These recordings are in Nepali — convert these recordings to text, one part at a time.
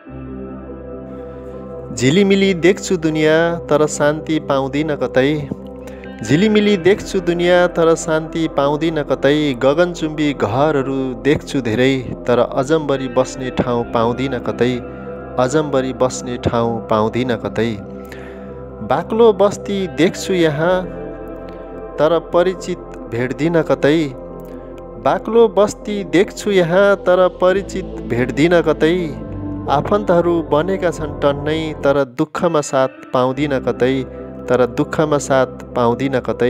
झिलिमिली देख्छु दुनियाँ तर शान्ति पाउँदिन कतै। झिलिमिली देख्छु दुनियाँ तर शान्ति पाउँदिन कतै। गगनचुम्बी घरहरू देख्छु धेरै तर अजम्बरी बस्ने ठाउँ पाउँदिन कतै। अजम्बरी बस्ने ठाउँ पाउँदिन कतै। बाक्लो बस्ती देख्छु यहाँ तर परिचित भेट्दिन कतै। बाक्लो बस्ती देख्छु यहाँ तर परिचित भेट्दिन कतै। आफन्तहरू बनेका छन् टन्नै तर दुःखमा साथ पाउँदिन कतै। तर दुःखमा साथ पाउँदिन कतै।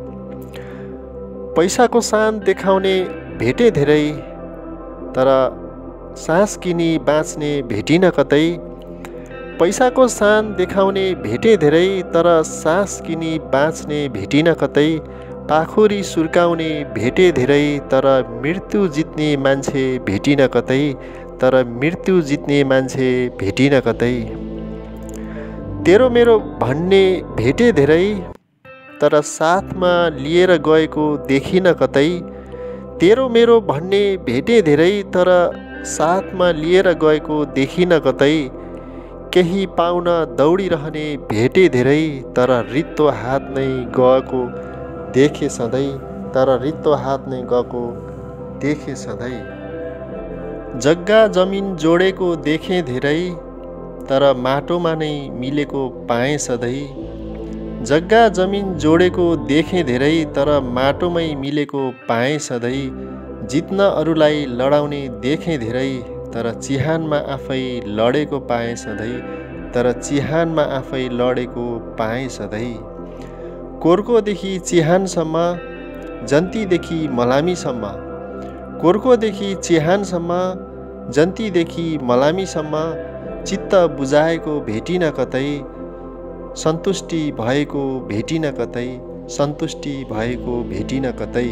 पैसाको सान देखाउने भेटे धेरै तर सास किनी बाँच्ने भेटिन कतै। पैसाको सान देखाउने भेटे धेरै तर सास किनी बाँच्ने भेटिन कतै। पाखुरी सुर्काउने भेटे धेरै तर मृत्यु जित्ने मान्छे भेटिन कतै। तर मृत्यु जित्ने मान्छे भेटिन कतै। तेरो मेरो भन्ने भेटे धेरै तर साथमा लिएर गएको देखिन कतै। तेरो मेरो भन्ने भेटे धेरै तर साथमा लिएर गएको देखिन कतै। केही पाउन दौडिरहने भेटे धेरै तर रित्तो हात नै गएको देखे सधैँ। तर रित्तो हात नै गएको देखे सधैँ। जग्गा जमिन जोडेको देखेँ धेरै तर माटोमा नै मिलेको पाएँ सधैँ। जग्गा जमिन जोडेको देखेँ धेरै तर माटोमै मिलेको पाएँ सधैँ। जित्न अरूलाई लडाउने देखेँ धेरै तर चिहानमा आफै लडेको पाएँ सधैँ। तर चिहानमा आफै लडेको पाएँ सधैँ। कोर्कोदेखि चिहानसम्म जन्तीदेखि मलामीसम्म। कोर्कोदेखि चिहानसम्म जन्तीदेखि मलामीसम्म चित्त बुझाएको भेटिन कतै। सन्तुष्टि भएको भेटिन कतै। सन्तुष्टि भएको भेटिन कतै।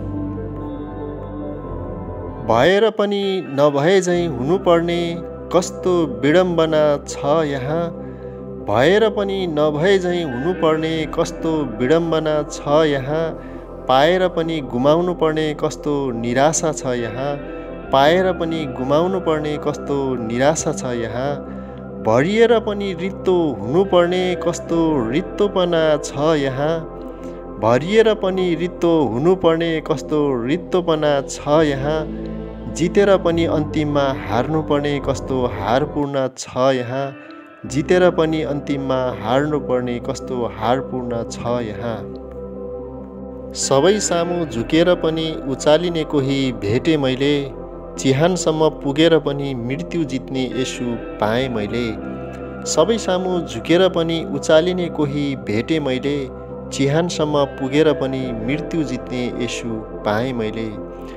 भएर पनि नभए झैँ हुनुपर्ने कस्तो विडम्बना छ यहाँ। भएर पनि नभए झैँ हुनुपर्ने कस्तो विडम्बना छ यहाँ। पाएर पनि गुमाउनु पर्ने कस्तो निराशा छ यहाँ। पाएर पनि गुमाउनु पर्ने कस्तो निराशा छ यहाँ। भरिएर पनि रित्तो हुनुपर्ने कस्तो रित्तोपना छ यहाँ। भरिएर पनि रित्तो हुनुपर्ने कस्तो रित्तोपना छ यहाँ। जितेर पनि अन्तिममा हार्नुपर्ने कस्तो हारपूर्ण छ यहाँ। जितेर पनि अन्तिममा हार्नुपर्ने कस्तो हारपूर्ण छ यहाँ। सबै सामु झुकेर पनि उचालिने कोही भेटे मैले। चिहानसम्म पुगेर पनि मृत्यु जित्ने यसु पाएँ मैले। सबै सामु झुकेर पनि उचालिने कोही भेटे मैले। चिहानसम्म पुगेर पनि मृत्यु जित्ने यसु पाएँ मैले।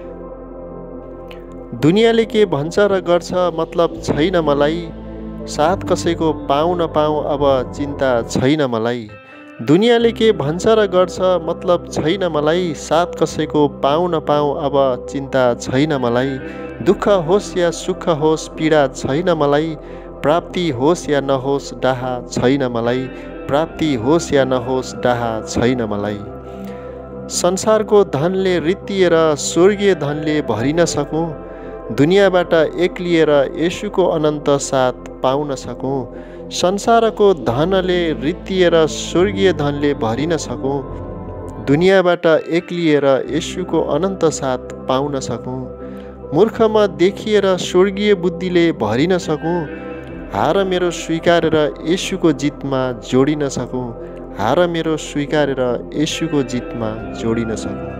दुनियाँले के भन्छ र गर्छ मतलब छैन मलाई। साथ कसैको पाउँ नपाउँ अब चिन्ता छैन मलाई। दुनियाँले के भन्छ र गर्छ मतलब छैन मलाई। साथ कसैको पाउँ नपाउँ अब चिन्ता छैन मलाई। दुःख होस् या सुख होस् पीडा छैन मलाई। प्राप्ति होस् या नहोस् डाहा छैन मलाई। प्राप्ति होस् या नहोस् डाहा छैन मलाई। संसारको धनले रित्तिएर स्वर्गीय धनले भरिन सकूँ। दुनियाँबाट एक्लिएर येशूको अनन्त साथ पाउन सकूँ। संसारको धनले रित्तिएर स्वर्गीय धनले भरिन सकूँ। दुनियाँबाट एक्लिएर येशूको अनन्त साथ पाउन सकूँ। मूर्खमा देखिएर स्वर्गीय बुद्धिले भरिन सकूँ। हार मेरो स्वीकारेर येशूको जितमा जोडिन सकूँ। हार मेरो स्वीकारेर येशूको जितमा जोडिन सकूँ।